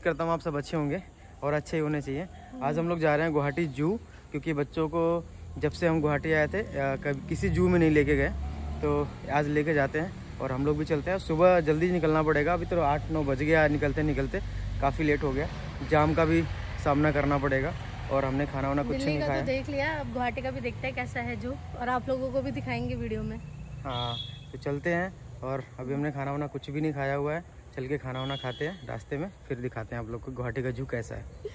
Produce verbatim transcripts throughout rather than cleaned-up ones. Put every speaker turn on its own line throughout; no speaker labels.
करता हूँ आप सब अच्छे होंगे और अच्छे ही होने चाहिए। आज हम लोग जा रहे हैं गुवाहाटी जू, क्योंकि बच्चों को जब से हम गुवाहाटी आए थे कभी किसी जू में नहीं लेके गए, तो आज लेके जाते हैं और हम लोग भी चलते हैं। सुबह जल्दी निकलना पड़ेगा, अभी तो आठ नौ बज गया निकलते निकलते, काफ़ी लेट हो गया, जाम का भी सामना करना पड़ेगा और हमने खाना वाना कुछ नहीं खाया।
तो देख लिया, अब गुवाहाटी का भी देखते हैं कैसा है जू, और आप लोगों को भी दिखाएंगे वीडियो में।
हाँ तो चलते हैं, और अभी हमने खाना वाना कुछ भी नहीं खाया हुआ है, चल के खाना वाना खाते हैं रास्ते में, फिर दिखाते हैं आप लोग को गुवाहाटी का जू कैसा है।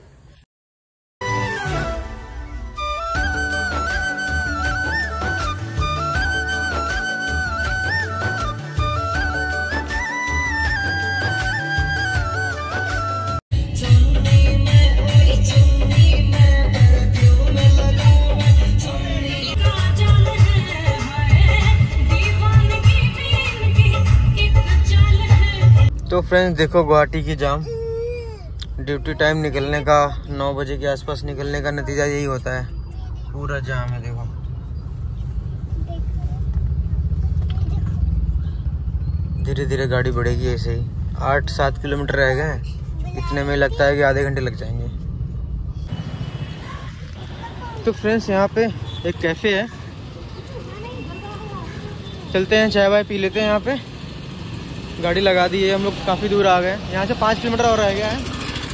तो फ्रेंड्स देखो गुवाहाटी की जाम, ड्यूटी टाइम निकलने का नौ बजे के आसपास निकलने का नतीजा यही होता है, पूरा जाम है। देखो धीरे धीरे गाड़ी बढ़ेगी ऐसे ही, आठ सात किलोमीटर रह गए, इतने में लगता है कि आधे घंटे लग जाएंगे। तो फ्रेंड्स यहाँ पे एक कैफ़े है, चलते हैं चाय वाय पी लेते हैं। यहाँ पे गाड़ी लगा दी है, हम लोग काफ़ी दूर आ गए, यहाँ से पाँच किलोमीटर और रह गया है।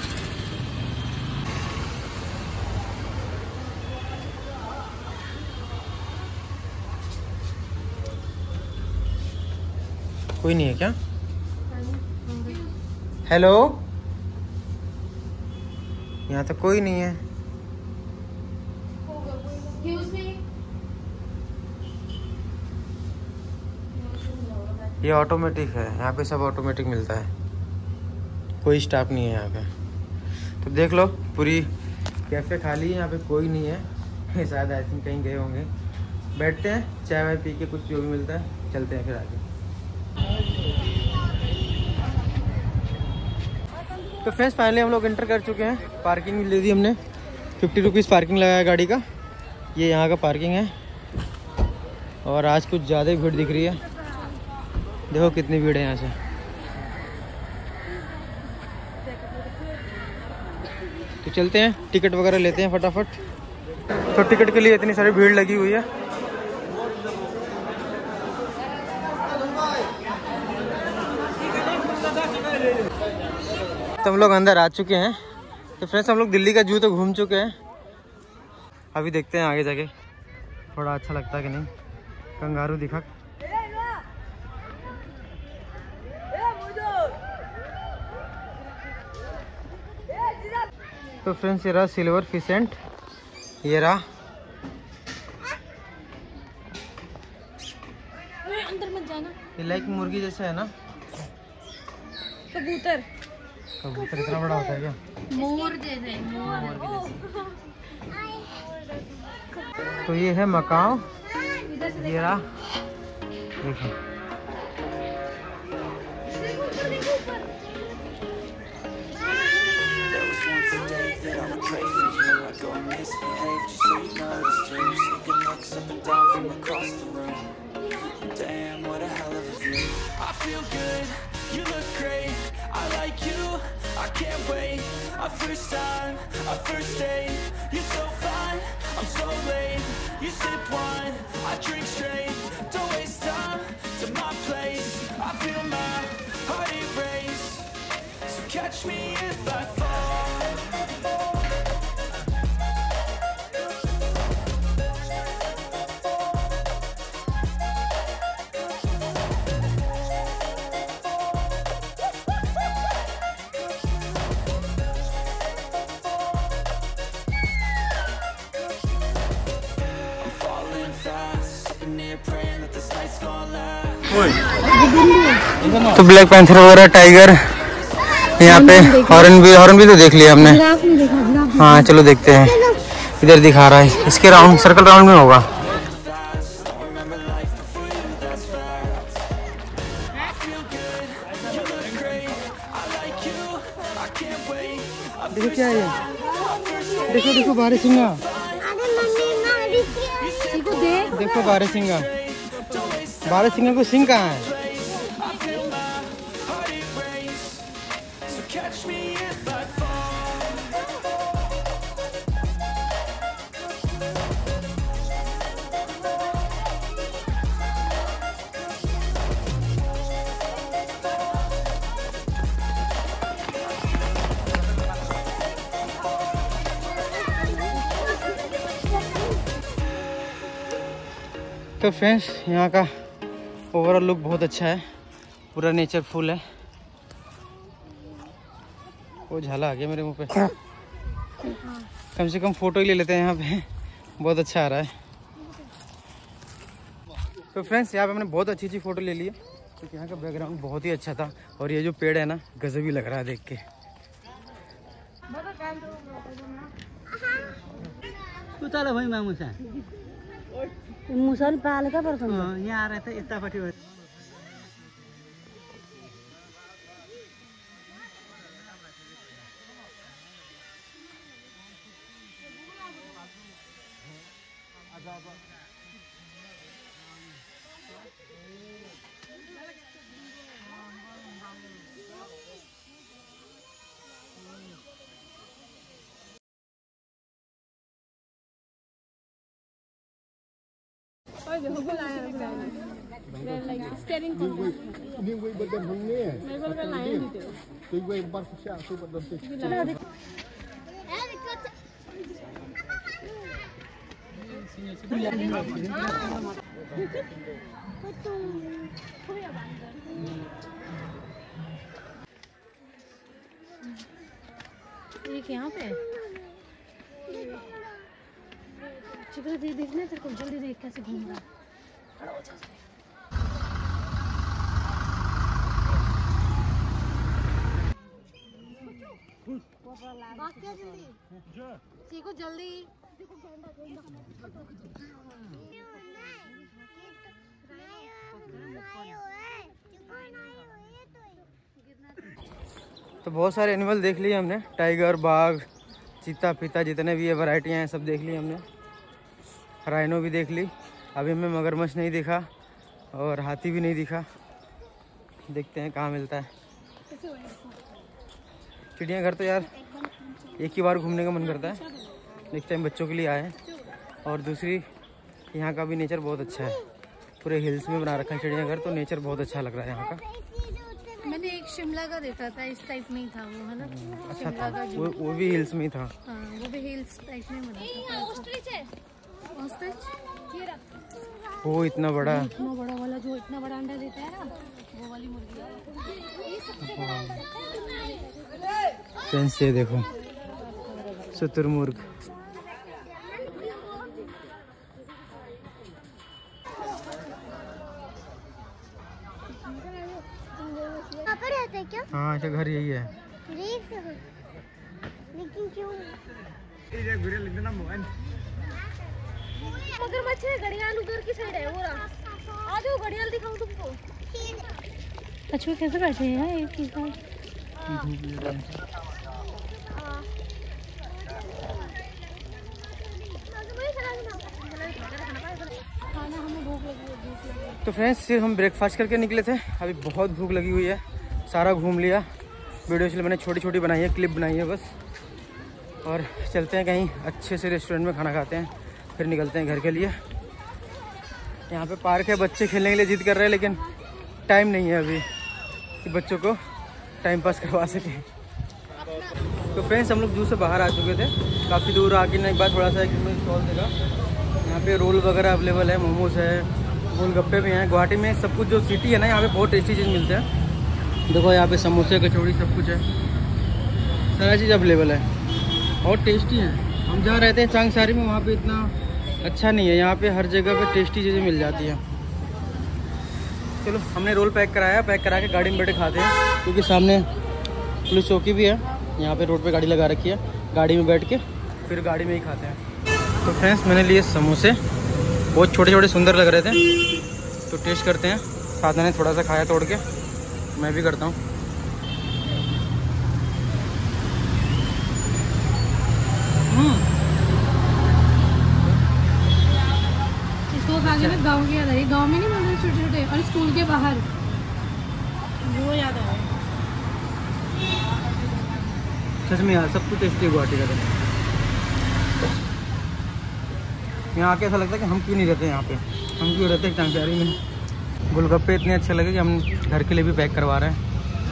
कोई नहीं है क्या? हेलो, यहाँ तो कोई नहीं है। ये ऑटोमेटिक है, यहाँ पे सब ऑटोमेटिक मिलता है, कोई स्टाफ नहीं है यहाँ पे। तो देख लो पूरी कैफ़े खाली है, यहाँ पे कोई नहीं है, शायद आई थिंक कहीं गए होंगे। बैठते हैं चाय वाय पी के, कुछ जो भी मिलता है चलते हैं फिर आगे। तो फ्रेंड्स फाइनली हम लोग एंटर कर चुके हैं, पार्किंग ले दी हमने, फिफ्टी रुपीज़ पार्किंग लगाया गाड़ी का, ये यहाँ का पार्किंग है। और आज कुछ ज़्यादा ही भीड़ दिख रही है, देखो कितनी भीड़ है यहाँ से। तो चलते हैं टिकट वगैरह लेते हैं फटाफट। तो टिकट के लिए इतनी सारी भीड़ लगी हुई है। तो हम लोग अंदर आ चुके हैं। तो फ्रेंड्स हम लोग दिल्ली का जू तो घूम चुके हैं, अभी देखते हैं आगे जाके थोड़ा अच्छा लगता है कि नहीं। कंगारू दिखा, तो फ्रेंड्स ये रहा सिल्वर फिशेंट, ये रहा।
अंदर मत जाना,
ये लाइक मुर्गी जैसा है ना,
कबूतर।
कबूतर इतना बड़ा होता है क्या?
मोर जैसे, मोर।
तो ये है मकाओ, ये रहा देखो।
First time, our first date, you're so fine, I'm so late. You sip wine, I drink straight. Don't waste time to my place. I feel my heart erase. So catch me if I fall.
तो black panther वगैरह, tiger, यहाँ पे horn भी horn भी तो देख लिया हमने। हाँ चलो देखते हैं, इधर दिखा रहा है, इसके राउंड सर्कल राउंड में होगा। देखो क्या है, देखो देखो बारहसिंगा, देखो बारहसिंगा, बारहसिंगा को सिंह कहाँ है?
catch me if I fall.
तो फ्रेंड्स यहाँ का ओवरऑल लुक बहुत अच्छा है, पूरा नेचर फुल है। वो झाला आ गया मेरे मुंह पे। कम से कम फोटो ही ले लेते हैं यहाँ पे, बहुत अच्छा आ रहा है। तो फ्रेंड्स यहाँ पे हमने बहुत अच्छी अच्छी फ़ोटो ले ली है, क्योंकि यहाँ का बैकग्राउंड बहुत ही अच्छा था। और ये जो पेड़ है ना, गजब ही लग रहा है देख के।
भाई मैं मुसा
मुसल पाल का पर्सन
यहाँ आ रहे थे इतना पटी हुए।
एक यहाँ पे चिकन दे देखना तेरे को, जल्दी देख कैसे घूम रहा है। सीखो जल्दी।
तो बहुत सारे एनिमल देख लिए हमने, टाइगर, बाघ, चीता फीता, जितने भी ये वैरायटियाँ हैं सब देख ली हमने। राइनो भी देख ली। अभी हमें मगरमच्छ नहीं दिखा और हाथी भी नहीं दिखा। देखते हैं कहाँ मिलता है। चिड़ियाघर तो यार एक ही बार घूमने का मन करता है। नेक्स्ट टाइम बच्चों के लिए आए। और दूसरी, यहाँ का भी नेचर बहुत अच्छा है, पूरे हिल्स में बना रखा है चिड़ियाघर, तो नेचर बहुत अच्छा लग रहा है यहाँ का।
मैंने एक शिमला का देखा था, इस टाइप में ही था वो, है ना?
अच्छा था वो, वो भी हिल्स में ही था।
हाँ, वो भी हिल्स टाइप में बना था। ऑस्ट्रिच है, ऑस्ट्रिच ये रहा।
वो इतना बड़ा,
इतना बड़ा वाला जो इतना बड़ा अंडा देता है ना, वो वाली मुर्गी।
फ्रेंड्स ये देखो, शुतुरमुर्ग। क्या? हाँ, अच्छा घर यही है।
लेकिन क्यों? मगरमच्छ है, घड़ियाल उधर की साइड है। वो रहा, आ जाओ घड़ियाल दिखाऊं तुमको। कछुए कैसे बैठे हैं एक ही साथ?
तो फ्रेंड्स फिर हम ब्रेकफास्ट करके निकले थे। अभी बहुत भूख लगी हुई है, सारा घूम लिया। वीडियो इसलिए मैंने छोटी छोटी बनाई है, क्लिप बनाई है बस। और चलते हैं कहीं अच्छे से रेस्टोरेंट में खाना खाते हैं, फिर निकलते हैं घर के लिए। यहाँ पे पार्क है, बच्चे खेलने के लिए जिद कर रहे हैं, लेकिन टाइम नहीं है अभी कि बच्चों को टाइम पास करवा सके। तो फ्रेंड्स हम लोग जू से बाहर आ चुके थे, काफ़ी दूर आके ना एक बार थोड़ा सा एक स्टॉल देखा। यहाँ पे रोल वगैरह अवेलेबल है, मोमोज है, गोलगप्पे भी हैं। गुवाहाटी में सब कुछ जो सिटी है ना, यहाँ पे बहुत टेस्टी चीज़ मिलते हैं। देखो यहाँ पे समोसे, कचौड़ी, सब कुछ है, सारा चीज़ अवेलेबल है और टेस्टी है। हम जहाँ रहते हैं चांगसारी में, वहाँ पे इतना अच्छा नहीं है। यहाँ पे हर जगह पे टेस्टी चीज़ें मिल जाती हैं। चलो हमने रोल पैक कराया, पैक करा के गाड़ी में बैठे खाते हैं, क्योंकि सामने पुलिस चौकी भी है। यहाँ पे रोड पे गाड़ी लगा रखी है, गाड़ी में बैठ के फिर गाड़ी में ही खाते हैं। तो फ्रेंड्स मैंने लिए समोसे, बहुत छोटे छोटे सुंदर लग रहे थे, तो टेस्ट करते हैं। साधना ने थोड़ा सा खाया तोड़ के, मैं भी करता हूँ।
इसको खा के ना गाँव की याद आई। गाँव में नहीं मिलते छोटे छोटे, और स्कूल के बाहर वो याद आया।
सच में यार सब कुछ टेस्टी है गुवाहाटी का। तो यहाँ आके ऐसा लगता है कि हम क्यों नहीं रहते यहाँ पे, हम क्यों रहते हैं टांगप्यारी में। गोलगप्पे इतने अच्छे लगे कि हम घर के लिए भी पैक करवा रहे हैं,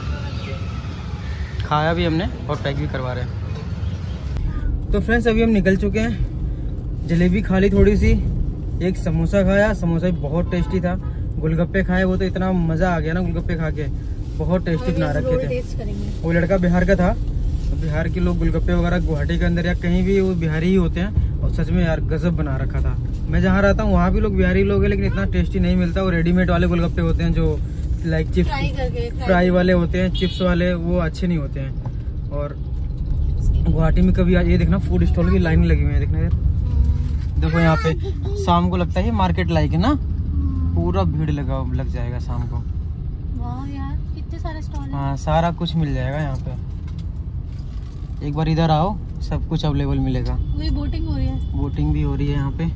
खाया भी हमने और पैक भी करवा रहे हैं। तो फ्रेंड्स अभी हम निकल चुके हैं, जलेबी खा ली थोड़ी सी, एक समोसा खाया, समोसा भी बहुत टेस्टी था। गोलगप्पे खाए, वो तो इतना मज़ा आ गया ना गोलगप्पे खा के, बहुत टेस्टी बना रखे थे। वो लड़का बिहार का था, बिहार के लोग गोलगप्पे वगैरह गुवाहाटी के अंदर या कहीं भी वो बिहारी ही होते हैं, और सच में यार गजब बना रखा था। मैं जहाँ रहता हूँ वहाँ भी लोग बिहारी लोग हैं, लेकिन इतना टेस्टी नहीं मिलता। वो रेडीमेड वाले गोलगप्पे होते हैं जो लाइक चिप्स फ्राई वाले होते हैं, चिप्स वाले, वो अच्छे नहीं होते हैं। और गुवाहाटी में कभी ये देखना फूड स्टॉल की लाइन लगी हुई है, देखना यार, देखो यहाँ पे शाम को लगता है ये मार्केट लाइक है ना, पूरा भीड़ लगा लग जाएगा शाम को।
वाह यार कितने सारे स्टॉल हैं।
हाँ सारा कुछ मिल जाएगा यहाँ पे, एक बार इधर आओ सब कुछ अवेलेबल मिलेगा।
वही बोटिंग हो रही है,
बोटिंग भी हो रही है यहाँ पे।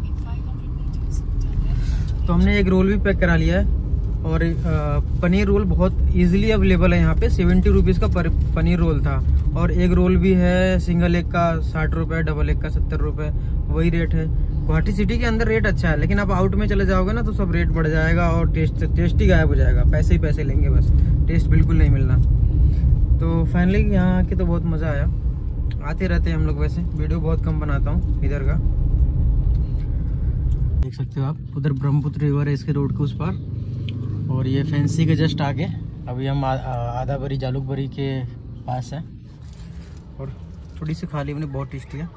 तो हमने एक रोल भी पैक करा लिया है, और आ, पनीर रोल बहुत इजीली अवेलेबल है यहाँ पे। सेवेंटी रुपीज़ का पर, पनीर रोल था, और एक रोल भी है सिंगल एक का साठ रुपये, डबल एक का सत्तर रुपये, वही रेट है। गुवाहाटी सिटी के अंदर रेट अच्छा है, लेकिन आप आउट में चले जाओगे ना तो सब रेट बढ़ जाएगा और टेस्ट टेस्ट ही गायब हो जाएगा, पैसे ही पैसे लेंगे बस, टेस्ट बिल्कुल नहीं मिलना। तो फाइनली यहाँ आके तो बहुत मज़ा आया। आते रहते हैं हम लोग, वैसे वीडियो बहुत कम बनाता हूँ इधर का, देख सकते हो आप। उधर ब्रह्मपुत्र रिवर है इसके रोड के उस पार, और ये फैंसी के जस्ट आगे। अभी हम आदाबरी जालुकबरी के पास है, और थोड़ी सी खा ली हमने, बहुत टेस्टी है।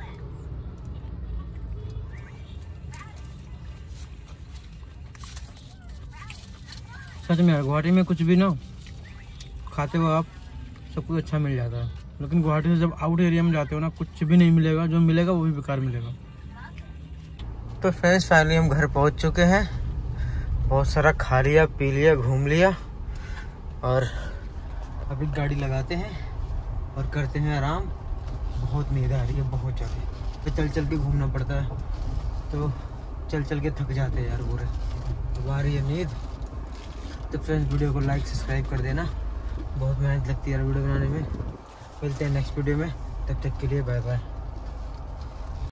सच में यार गुवाहाटी में कुछ भी ना खाते हो आप, सब कुछ अच्छा मिल जाता है, लेकिन गुवाहाटी से जब आउट एरिया में जाते हो ना कुछ भी नहीं मिलेगा, जो मिलेगा वो भी बेकार मिलेगा। तो फ्रेंड्स फाइनली हम घर पहुंच चुके हैं, बहुत सारा खा लिया, पी लिया, घूम लिया, और अभी गाड़ी लगाते हैं और करते हैं आराम। बहुत नींद आ रही है, बहुत ज़्यादा, तो चल चल के घूमना पड़ता है, तो चल चल के थक जाते हैं यार पूरे, अब आ रही है नींद। तो फ्रेंड्स वीडियो को लाइक सब्सक्राइब कर देना, बहुत मेहनत लगती है यार वीडियो बनाने में। मिलते हैं नेक्स्ट वीडियो में, तब तक के लिए बाय बाय।